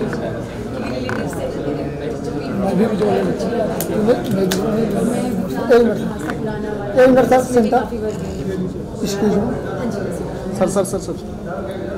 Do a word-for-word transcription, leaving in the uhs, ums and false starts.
मैं भी जो एक minute sir, centre excuse me sir sir sir sir